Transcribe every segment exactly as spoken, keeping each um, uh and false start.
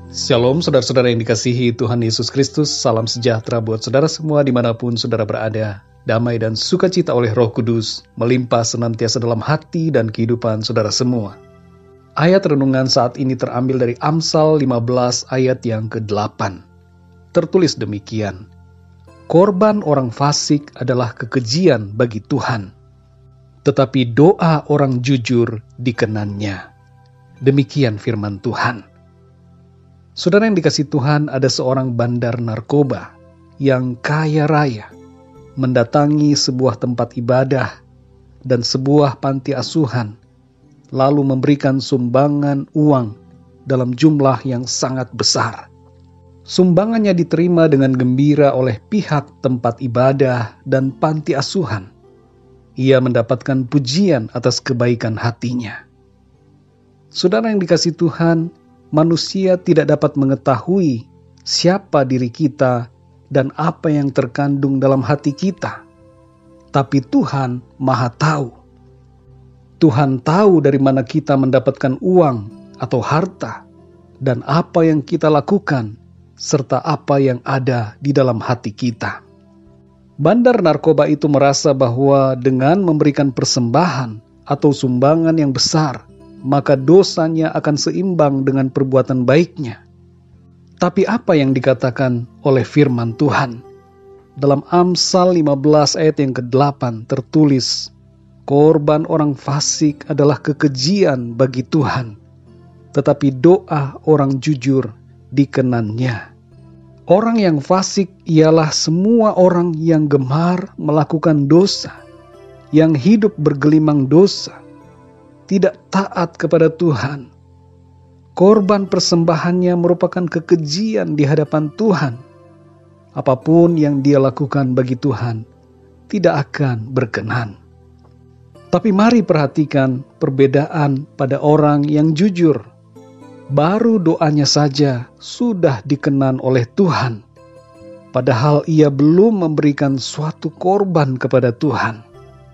Shalom saudara-saudara yang dikasihi Tuhan Yesus Kristus. Salam sejahtera buat saudara semua dimanapun saudara berada. Damai dan sukacita oleh Roh Kudus melimpah senantiasa dalam hati dan kehidupan saudara semua. Ayat renungan saat ini terambil dari Amsal lima belas ayat yang kedelapan. Tertulis demikian: korban orang fasik adalah kekejian bagi Tuhan, tetapi doa orang jujur dikenannya. Demikian firman Tuhan. Saudara yang dikasihi Tuhan, ada seorang bandar narkoba yang kaya raya mendatangi sebuah tempat ibadah dan sebuah panti asuhan, lalu memberikan sumbangan uang dalam jumlah yang sangat besar. Sumbangannya diterima dengan gembira oleh pihak tempat ibadah dan panti asuhan. Ia mendapatkan pujian atas kebaikan hatinya. Saudara yang dikasihi Tuhan, manusia tidak dapat mengetahui siapa diri kita dan apa yang terkandung dalam hati kita. Tapi Tuhan Maha Tahu. Tuhan tahu dari mana kita mendapatkan uang atau harta, dan apa yang kita lakukan, serta apa yang ada di dalam hati kita. Bandar narkoba itu merasa bahwa dengan memberikan persembahan atau sumbangan yang besar, maka dosanya akan seimbang dengan perbuatan baiknya. Tapi apa yang dikatakan oleh firman Tuhan? Dalam Amsal lima belas ayat yang kedelapan tertulis, korban orang fasik adalah kekejian bagi Tuhan, tetapi doa orang jujur dikenannya. Orang yang fasik ialah semua orang yang gemar melakukan dosa, yang hidup bergelimang dosa, tidak taat kepada Tuhan. Korban persembahannya merupakan kekejian di hadapan Tuhan. Apapun yang dia lakukan bagi Tuhan tidak akan berkenan. Tapi mari perhatikan perbedaan pada orang yang jujur. Baru doanya saja sudah dikenan oleh Tuhan, padahal ia belum memberikan suatu korban kepada Tuhan.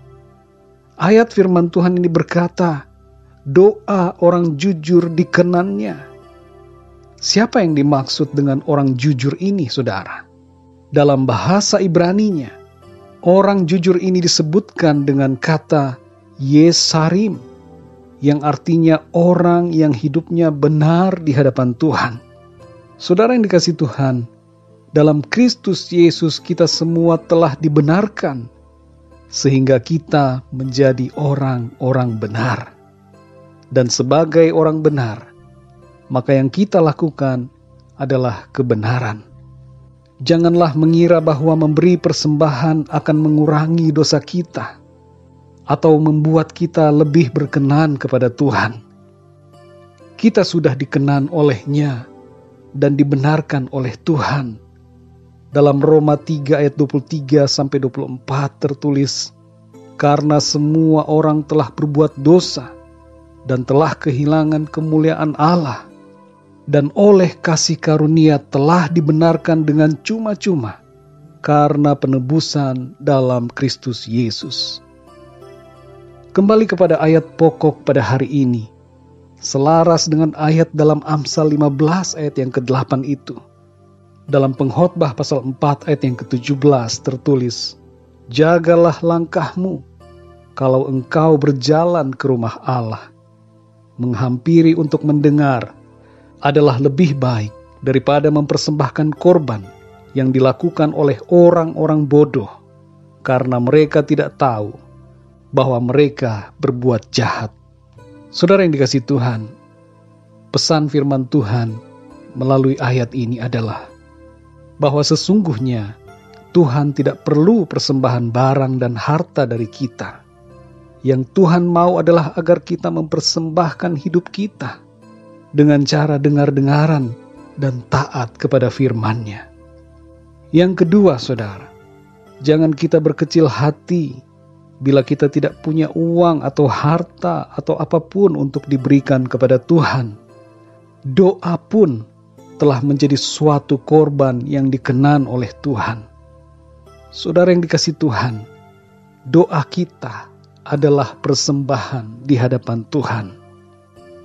Ayat firman Tuhan ini berkata, doa orang jujur dikenannya. Siapa yang dimaksud dengan orang jujur ini, saudara? Dalam bahasa Ibraninya, orang jujur ini disebutkan dengan kata Yesarim, yang artinya orang yang hidupnya benar di hadapan Tuhan. Saudara yang dikasihi Tuhan, dalam Kristus Yesus kita semua telah dibenarkan, sehingga kita menjadi orang-orang benar. Dan sebagai orang benar, maka yang kita lakukan adalah kebenaran. Janganlah mengira bahwa memberi persembahan akan mengurangi dosa kita, atau membuat kita lebih berkenan kepada Tuhan. Kita sudah dikenan oleh-Nya dan dibenarkan oleh Tuhan. Dalam Roma tiga ayat dua puluh tiga sampai dua puluh empat tertulis, karena semua orang telah berbuat dosa dan telah kehilangan kemuliaan Allah, dan oleh kasih karunia telah dibenarkan dengan cuma-cuma karena penebusan dalam Kristus Yesus. Kembali kepada ayat pokok pada hari ini, selaras dengan ayat dalam Amsal lima belas ayat yang kedelapan itu. Dalam Pengkhotbah pasal empat ayat yang ketujuh belas tertulis, jagalah langkahmu kalau engkau berjalan ke rumah Allah. Menghampiri untuk mendengar adalah lebih baik daripada mempersembahkan korban yang dilakukan oleh orang-orang bodoh, karena mereka tidak tahu bahwa mereka berbuat jahat. Saudara yang dikasihi Tuhan, pesan firman Tuhan melalui ayat ini adalah bahwa sesungguhnya Tuhan tidak perlu persembahan barang dan harta dari kita. Yang Tuhan mau adalah agar kita mempersembahkan hidup kita dengan cara dengar-dengaran dan taat kepada firman-Nya. Yang kedua, saudara, jangan kita berkecil hati bila kita tidak punya uang atau harta atau apapun untuk diberikan kepada Tuhan. Doa pun telah menjadi suatu korban yang dikenan oleh Tuhan. Saudara yang dikasihi Tuhan, doa kita adalah persembahan di hadapan Tuhan.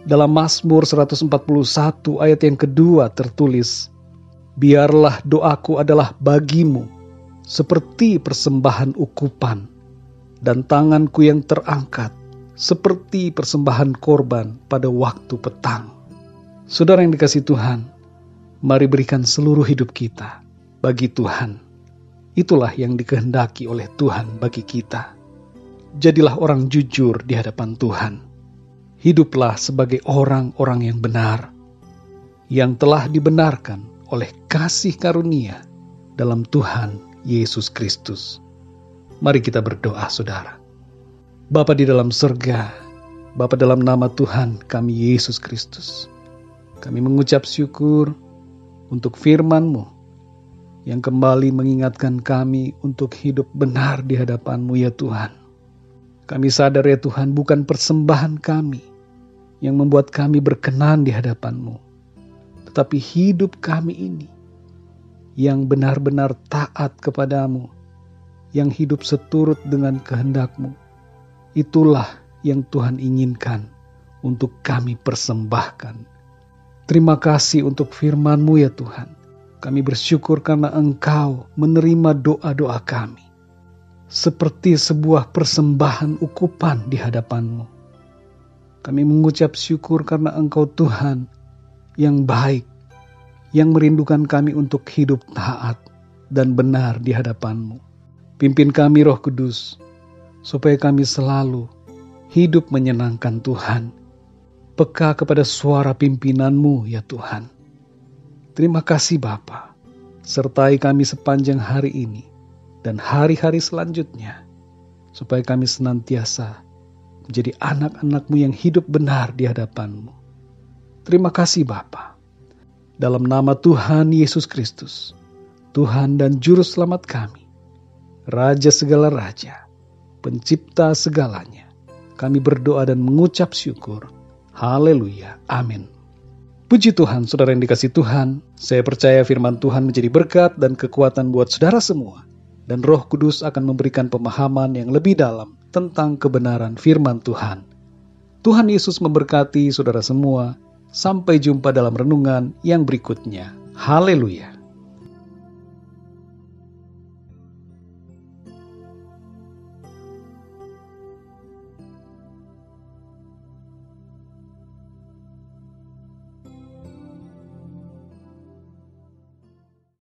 Dalam Mazmur seratus empat puluh satu ayat yang kedua tertulis, biarlah doaku adalah bagimu seperti persembahan ukupan, dan tanganku yang terangkat seperti persembahan korban pada waktu petang. Saudara yang dikasihi Tuhan, mari berikan seluruh hidup kita bagi Tuhan. Itulah yang dikehendaki oleh Tuhan bagi kita. Jadilah orang jujur di hadapan Tuhan. Hiduplah sebagai orang-orang yang benar, yang telah dibenarkan oleh kasih karunia dalam Tuhan Yesus Kristus. Mari kita berdoa, saudara. Bapa di dalam surga, Bapa dalam nama Tuhan kami Yesus Kristus, kami mengucap syukur untuk firman-Mu yang kembali mengingatkan kami untuk hidup benar di hadapan-Mu ya Tuhan. Kami sadar ya Tuhan, bukan persembahan kami yang membuat kami berkenan di hadapan-Mu, tetapi hidup kami ini yang benar-benar taat kepadamu, yang hidup seturut dengan kehendak-Mu. Itulah yang Tuhan inginkan untuk kami persembahkan. Terima kasih untuk firman-Mu ya Tuhan. Kami bersyukur karena Engkau menerima doa-doa kami seperti sebuah persembahan ukupan di hadapan-Mu. Kami mengucap syukur karena Engkau Tuhan yang baik, yang merindukan kami untuk hidup taat dan benar di hadapan-Mu. Pimpin kami Roh Kudus, supaya kami selalu hidup menyenangkan Tuhan, peka kepada suara pimpinan-Mu ya Tuhan. Terima kasih Bapa, sertai kami sepanjang hari ini dan hari-hari selanjutnya, supaya kami senantiasa menjadi anak-anak-Mu yang hidup benar di hadapan-Mu. Terima kasih Bapa. Dalam nama Tuhan Yesus Kristus, Tuhan dan Juru Selamat kami, Raja segala Raja, Pencipta segalanya, kami berdoa dan mengucap syukur. Haleluya. Amin. Puji Tuhan, saudara yang dikasihi Tuhan, saya percaya firman Tuhan menjadi berkat dan kekuatan buat saudara semua. Dan Roh Kudus akan memberikan pemahaman yang lebih dalam tentang kebenaran firman Tuhan. Tuhan Yesus memberkati saudara semua. Sampai jumpa dalam renungan yang berikutnya. Haleluya.